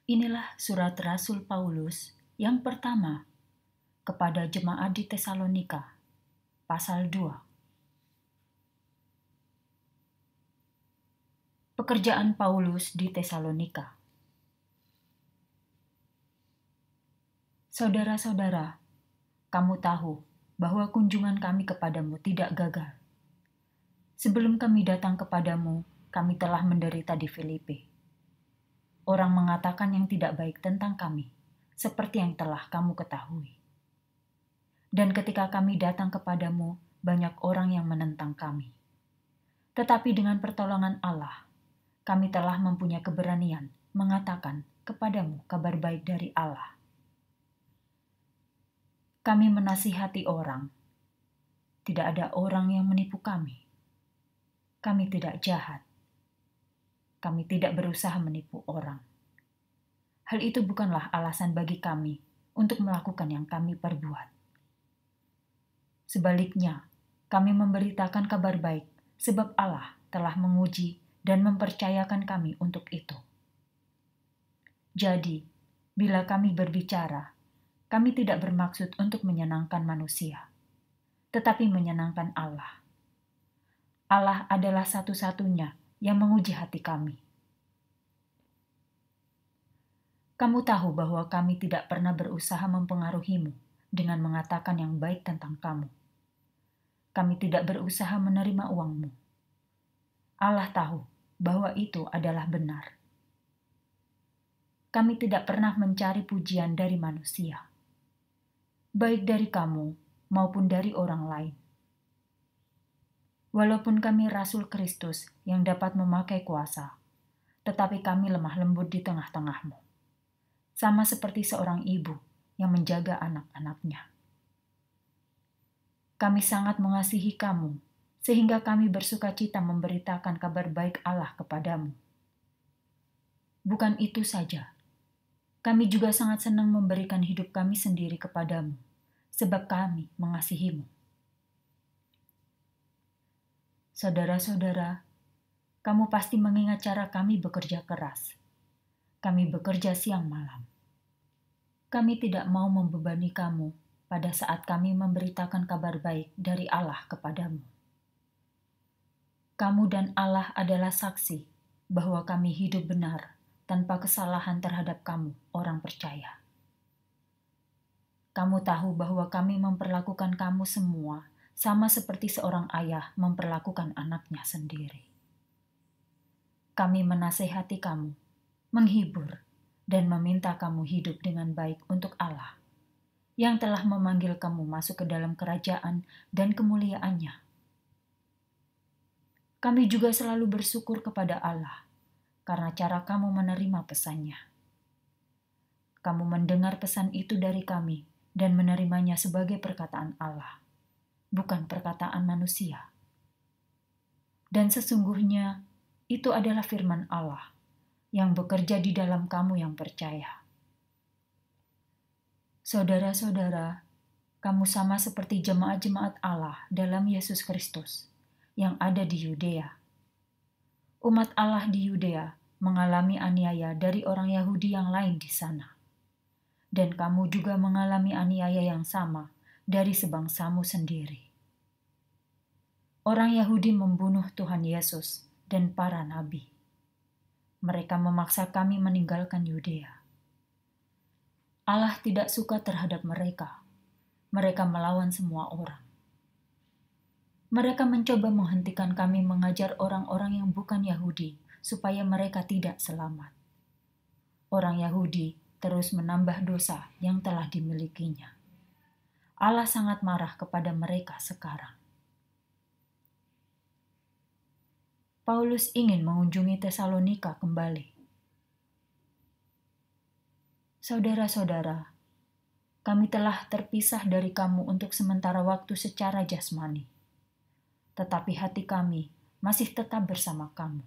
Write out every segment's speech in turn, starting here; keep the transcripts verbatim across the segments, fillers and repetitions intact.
Inilah surat Rasul Paulus yang pertama kepada jemaat di Tesalonika, pasal dua. Pekerjaan Paulus di Tesalonika. Saudara-saudara, kamu tahu bahwa kunjungan kami kepadamu tidak gagal. Sebelum kami datang kepadamu, kami telah menderita di Filipi. Orang mengatakan yang tidak baik tentang kami, seperti yang telah kamu ketahui. Dan ketika kami datang kepadamu, banyak orang yang menentang kami. Tetapi dengan pertolongan Allah, kami telah mempunyai keberanian mengatakan kepadamu kabar baik dari Allah. Kami menasihati orang. Tidak ada orang yang menipu kami. Kami tidak jahat. Kami tidak berusaha menipu orang. Hal itu bukanlah alasan bagi kami untuk melakukan yang kami perbuat. Sebaliknya, kami memberitakan kabar baik sebab Allah telah menguji dan mempercayakan kami untuk itu. Jadi, bila kami berbicara, kami tidak bermaksud untuk menyenangkan manusia, tetapi menyenangkan Allah. Allah adalah satu-satunya yang menguji hati kami. Kamu tahu bahwa kami tidak pernah berusaha mempengaruhimu dengan mengatakan yang baik tentang kamu. Kami tidak berusaha menerima uangmu. Allah tahu bahwa itu adalah benar. Kami tidak pernah mencari pujian dari manusia, baik dari kamu maupun dari orang lain. Walaupun kami Rasul Kristus yang dapat memakai kuasa, tetapi kami lemah lembut di tengah-tengahmu, sama seperti seorang ibu yang menjaga anak-anaknya. Kami sangat mengasihi kamu, sehingga kami bersuka cita memberitakan kabar baik Allah kepadamu. Bukan itu saja, kami juga sangat senang memberikan hidup kami sendiri kepadamu, sebab kami mengasihimu. Saudara-saudara, kamu pasti mengingat cara kami bekerja keras. Kami bekerja siang malam. Kami tidak mau membebani kamu pada saat kami memberitakan kabar baik dari Allah kepadamu. Kamu dan Allah adalah saksi bahwa kami hidup benar tanpa kesalahan terhadap kamu, orang percaya. Kamu tahu bahwa kami memperlakukan kamu semua sama seperti seorang ayah memperlakukan anaknya sendiri. Kami menasehati kamu, menghibur, dan meminta kamu hidup dengan baik untuk Allah, yang telah memanggil kamu masuk ke dalam kerajaan dan kemuliaannya. Kami juga selalu bersyukur kepada Allah, karena cara kamu menerima pesannya. Kamu mendengar pesan itu dari kami dan menerimanya sebagai perkataan Allah, bukan perkataan manusia. Dan sesungguhnya itu adalah firman Allah yang bekerja di dalam kamu yang percaya. Saudara-saudara, kamu sama seperti jemaat-jemaat Allah dalam Yesus Kristus yang ada di Yudea. Umat Allah di Yudea mengalami aniaya dari orang Yahudi yang lain di sana. Dan kamu juga mengalami aniaya yang sama dari sebangsamu sendiri. Orang Yahudi membunuh Tuhan Yesus dan para nabi. Mereka memaksa kami meninggalkan Yudea. Allah tidak suka terhadap mereka. Mereka melawan semua orang. Mereka mencoba menghentikan kami mengajar orang-orang yang bukan Yahudi supaya mereka tidak selamat. Orang Yahudi terus menambah dosa yang telah dimilikinya. Allah sangat marah kepada mereka sekarang. Paulus ingin mengunjungi Tesalonika kembali. Saudara-saudara, kami telah terpisah dari kamu untuk sementara waktu secara jasmani, tetapi hati kami masih tetap bersama kamu.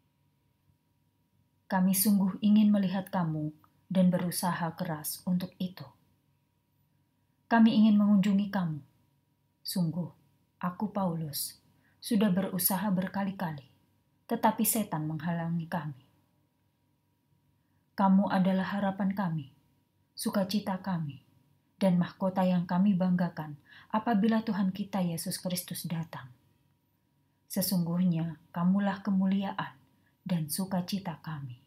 Kami sungguh ingin melihat kamu dan berusaha keras untuk itu. Kami ingin mengunjungi kamu. Sungguh, aku Paulus sudah berusaha berkali-kali, tetapi setan menghalangi kami. Kamu adalah harapan kami, sukacita kami, dan mahkota yang kami banggakan apabila Tuhan kita Yesus Kristus datang. Sesungguhnya kamulah kemuliaan dan sukacita kami.